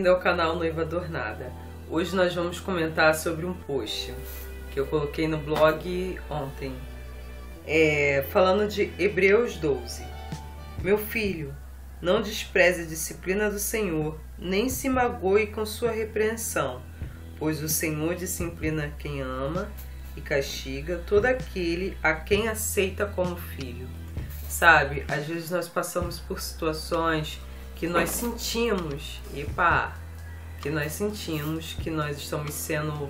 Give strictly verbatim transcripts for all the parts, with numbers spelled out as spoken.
bem-vindo ao canal Noiva Adornada. Hoje nós vamos comentar sobre um post que eu coloquei no blog ontem, é, falando de Hebreus doze. Meu filho, não despreze a disciplina do Senhor, nem se magoe com sua repreensão, pois o Senhor disciplina quem ama e castiga todo aquele a quem aceita como filho. Sabe, às vezes nós passamos por situações que nós sentimos, epa, que nós sentimos que nós estamos sendo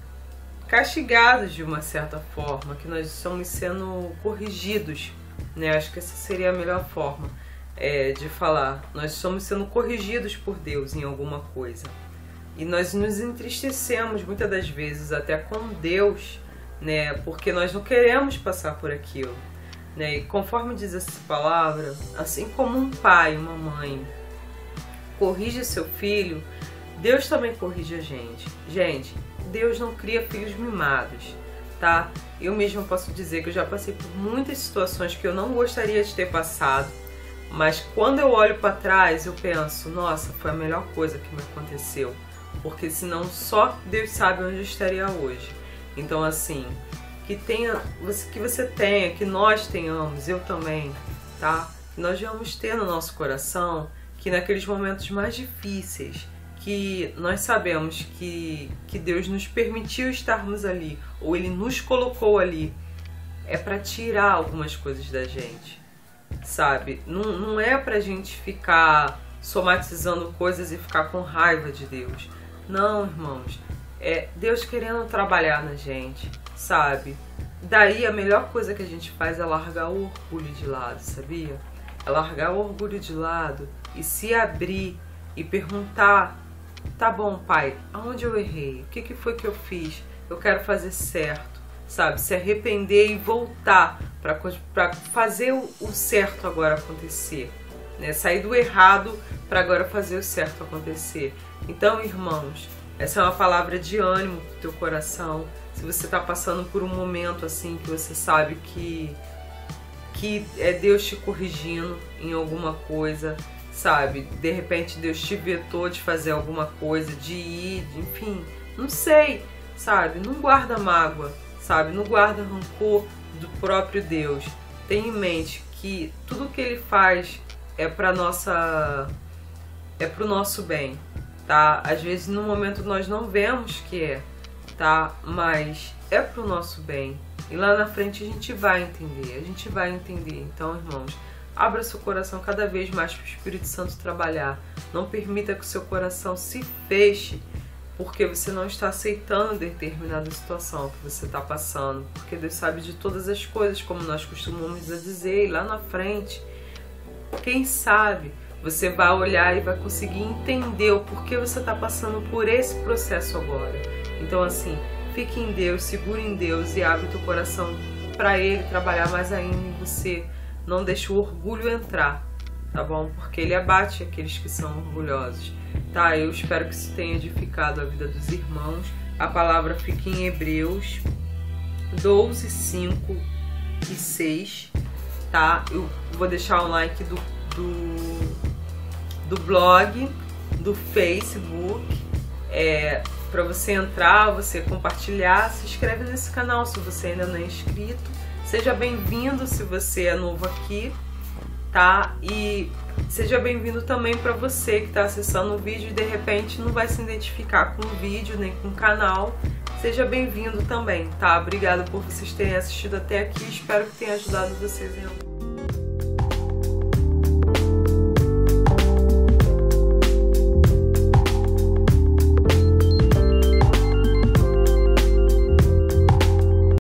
castigados de uma certa forma, que nós estamos sendo corrigidos, né? Acho que essa seria a melhor forma é, de falar. Nós estamos sendo corrigidos por Deus em alguma coisa. E nós nos entristecemos muitas das vezes até com Deus, né? Porque nós não queremos passar por aquilo. Né? E conforme diz essa palavra, assim como um pai, uma mãe corrige seu filho, Deus também corrige a gente. Gente, Deus não cria filhos mimados, tá? Eu mesma posso dizer que eu já passei por muitas situações que eu não gostaria de ter passado, mas quando eu olho para trás eu penso, nossa, foi a melhor coisa que me aconteceu, porque senão só Deus sabe onde eu estaria hoje. Então assim, que tenha, que você tenha, que nós tenhamos, eu também, tá? Que nós vamos ter no nosso coração que naqueles momentos mais difíceis, que nós sabemos que, que Deus nos permitiu estarmos ali, ou Ele nos colocou ali, é para tirar algumas coisas da gente, sabe? Não, não é pra gente ficar somatizando coisas e ficar com raiva de Deus. Não, irmãos. É Deus querendo trabalhar na gente, sabe? Daí a melhor coisa que a gente faz é largar o orgulho de lado, sabia? É largar o orgulho de lado e se abrir e perguntar, tá bom, pai, aonde eu errei? O que, que foi que eu fiz? Eu quero fazer certo, sabe? Se arrepender e voltar para fazer o, o certo agora acontecer, né? Sair do errado para agora fazer o certo acontecer. Então, irmãos, essa é uma palavra de ânimo pro teu coração. Se você está passando por um momento assim que você sabe que, que é Deus te corrigindo em alguma coisa, sabe? De repente Deus te vetou de fazer alguma coisa, de ir, de, enfim, não sei, sabe? Não guarda mágoa, sabe? Não guarda rancor do próprio Deus. Tenha em mente que tudo que Ele faz é para nossa, é pro nosso bem. Tá? Às vezes no momento nós não vemos que é, tá? Mas é pro nosso bem. E lá na frente a gente vai entender, a gente vai entender. Então, irmãos, abra seu coração cada vez mais para o Espírito Santo trabalhar. Não permita que o seu coração se feche porque você não está aceitando determinada situação que você está passando. Porque Deus sabe de todas as coisas, como nós costumamos dizer, e lá na frente, quem sabe você vai olhar e vai conseguir entender o porquê você está passando por esse processo agora. Então assim, fique em Deus, segure em Deus e abre o teu coração para Ele trabalhar mais ainda em você. Não deixe o orgulho entrar, tá bom? Porque Ele abate aqueles que são orgulhosos, tá? Eu espero que isso tenha edificado a vida dos irmãos. A palavra fica em Hebreus doze, cinco e seis, tá? Eu vou deixar o like do... do do blog, do Facebook, é, para você entrar, você compartilhar, se inscreve nesse canal se você ainda não é inscrito, seja bem-vindo se você é novo aqui, tá? E seja bem-vindo também para você que está acessando o vídeo e de repente não vai se identificar com o vídeo nem com o canal, seja bem-vindo também, tá? Obrigada por vocês terem assistido até aqui, espero que tenha ajudado vocês em algum